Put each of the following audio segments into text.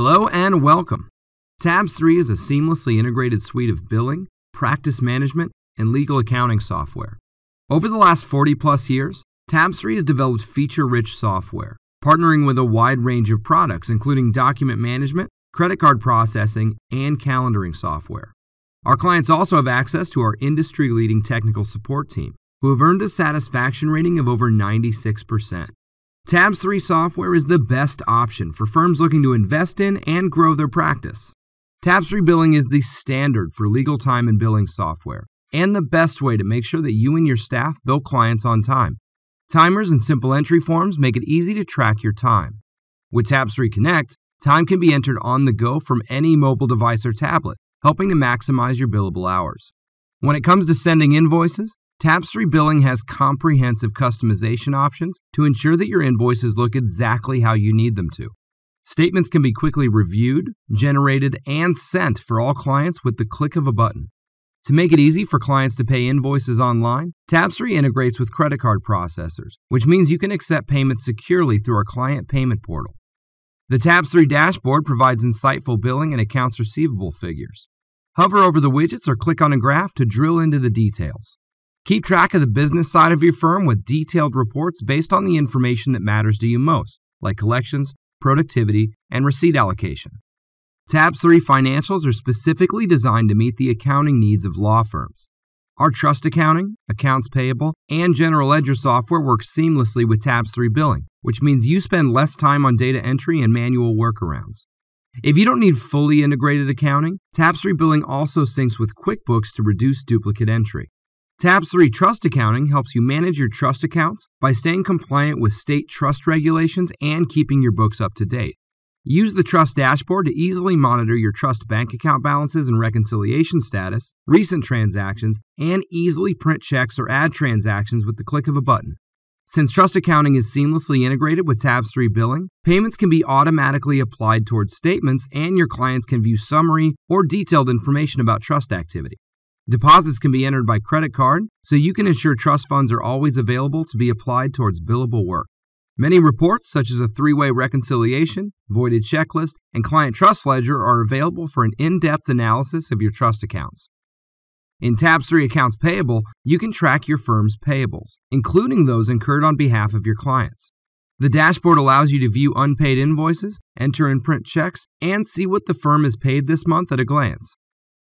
Hello and welcome. Tabs3 is a seamlessly integrated suite of billing, practice management, and legal accounting software. Over the last 40-plus years, Tabs3 has developed feature-rich software, partnering with a wide range of products including document management, credit card processing, and calendaring software. Our clients also have access to our industry-leading technical support team, who have earned a satisfaction rating of over 96%. Tabs3 Software is the best option for firms looking to invest in and grow their practice. Tabs3 Billing is the standard for legal time and billing software, and the best way to make sure that you and your staff bill clients on time. Timers and simple entry forms make it easy to track your time. With Tabs3 Connect, time can be entered on the go from any mobile device or tablet, helping to maximize your billable hours. When it comes to sending invoices, Tabs3 Billing has comprehensive customization options to ensure that your invoices look exactly how you need them to. Statements can be quickly reviewed, generated, and sent for all clients with the click of a button. To make it easy for clients to pay invoices online, Tabs3 integrates with credit card processors, which means you can accept payments securely through our client payment portal. The Tabs3 dashboard provides insightful billing and accounts receivable figures. Hover over the widgets or click on a graph to drill into the details. Keep track of the business side of your firm with detailed reports based on the information that matters to you most, like collections, productivity, and receipt allocation. Tabs3 Financials are specifically designed to meet the accounting needs of law firms. Our trust accounting, accounts payable, and general ledger software works seamlessly with Tabs3 Billing, which means you spend less time on data entry and manual workarounds. If you don't need fully integrated accounting, Tabs3 Billing also syncs with QuickBooks to reduce duplicate entry. Tabs3 Trust Accounting helps you manage your trust accounts by staying compliant with state trust regulations and keeping your books up to date. Use the Trust dashboard to easily monitor your trust bank account balances and reconciliation status, recent transactions, and easily print checks or add transactions with the click of a button. Since Trust Accounting is seamlessly integrated with Tabs3 Billing, payments can be automatically applied towards statements and your clients can view summary or detailed information about trust activity. Deposits can be entered by credit card, so you can ensure trust funds are always available to be applied towards billable work. Many reports, such as a three-way reconciliation, voided checklist, and client trust ledger are available for an in-depth analysis of your trust accounts. In Tabs3 Accounts Payable, you can track your firm's payables, including those incurred on behalf of your clients. The dashboard allows you to view unpaid invoices, enter and print checks, and see what the firm has paid this month at a glance.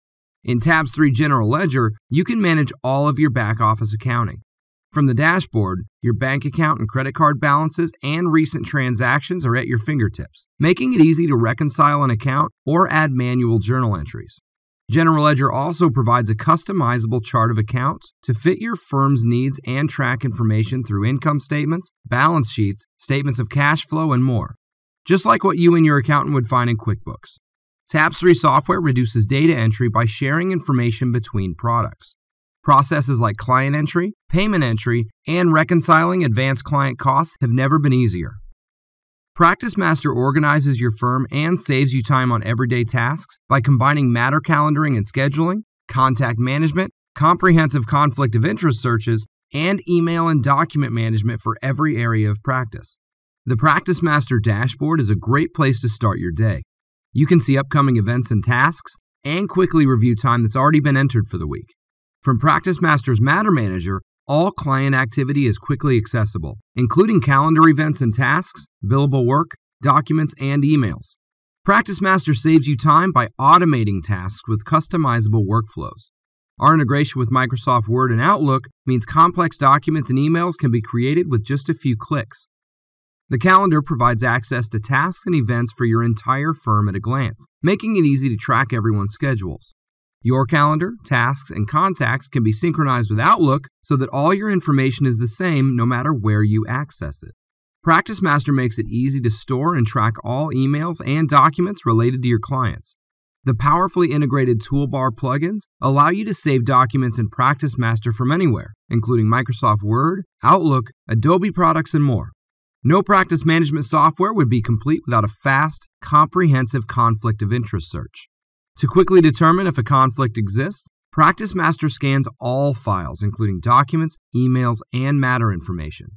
In Tabs3 General Ledger, you can manage all of your back-office accounting. From the dashboard, your bank account and credit card balances and recent transactions are at your fingertips, making it easy to reconcile an account or add manual journal entries. General Ledger also provides a customizable chart of accounts to fit your firm's needs and track information through income statements, balance sheets, statements of cash flow, and more, just like what you and your accountant would find in QuickBooks. Tabs3 Software reduces data entry by sharing information between products. Processes like client entry, payment entry, and reconciling advanced client costs have never been easier. PracticeMaster organizes your firm and saves you time on everyday tasks by combining matter calendaring and scheduling, contact management, comprehensive conflict of interest searches, and email and document management for every area of practice. The PracticeMaster dashboard is a great place to start your day. You can see upcoming events and tasks, and quickly review time that's already been entered for the week. From PracticeMaster's Matter Manager, all client activity is quickly accessible, including calendar events and tasks, billable work, documents, and emails. PracticeMaster saves you time by automating tasks with customizable workflows. Our integration with Microsoft Word and Outlook means complex documents and emails can be created with just a few clicks. The calendar provides access to tasks and events for your entire firm at a glance, making it easy to track everyone's schedules. Your calendar, tasks, and contacts can be synchronized with Outlook so that all your information is the same no matter where you access it. PracticeMaster makes it easy to store and track all emails and documents related to your clients. The powerfully integrated toolbar plugins allow you to save documents in PracticeMaster from anywhere, including Microsoft Word, Outlook, Adobe products, and more. No practice management software would be complete without a fast, comprehensive conflict of interest search. To quickly determine if a conflict exists, PracticeMaster scans all files, including documents, emails, and matter information.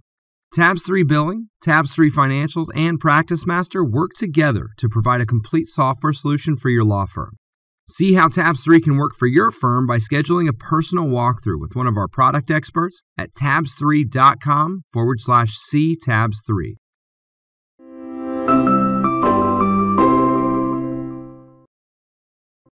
Tabs3 Billing, Tabs3 Financials, and PracticeMaster work together to provide a complete software solution for your law firm. See how Tabs3 can work for your firm by scheduling a personal walkthrough with one of our product experts at tabs3.com/ctabs3.